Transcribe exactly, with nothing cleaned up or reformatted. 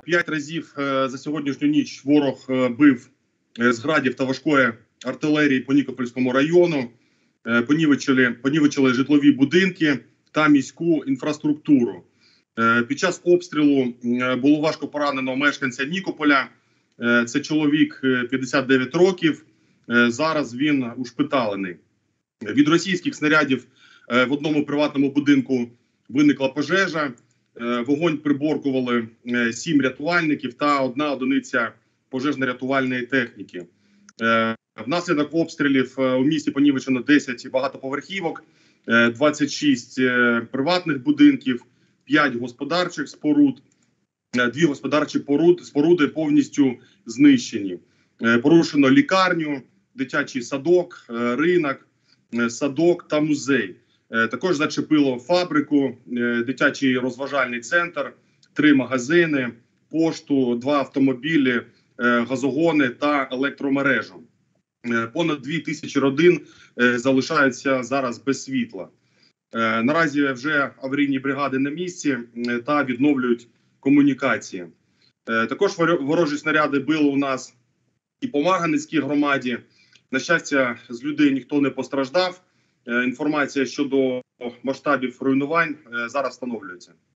П'ять разів за сьогоднішню ніч ворог бив з градів та важкої артилерії по Нікопольському району, понівечили, понівечили житлові будинки та міську інфраструктуру. Під час обстрілу було важко поранено мешканця Нікополя. Це чоловік п'ятдесят дев'ять років. Зараз він ушпиталений. Від російських снарядів в одному приватному будинку виникла пожежа. Вогонь приборкували сім рятувальників та одна одиниця пожежно-рятувальної техніки. Внаслідок обстрілів у місті понівечено десять багатоповерхівок, двадцять шість приватних будинків, п'ять господарчих споруд, дві господарчі споруди повністю знищені. Порушено лікарню, дитячий садок, ринок, садок та музей. Також зачепило фабрику, дитячий розважальний центр, три магазини, пошту, два автомобілі, газогони та електромережу. Понад дві тисячі родин залишаються зараз без світла. Наразі вже аварійні бригади на місці та відновлюють комунікації. Також ворожі снаряди били у нас і по Марганецькій громаді. На щастя, з людей ніхто не постраждав. Інформація щодо масштабів руйнувань зараз встановлюється.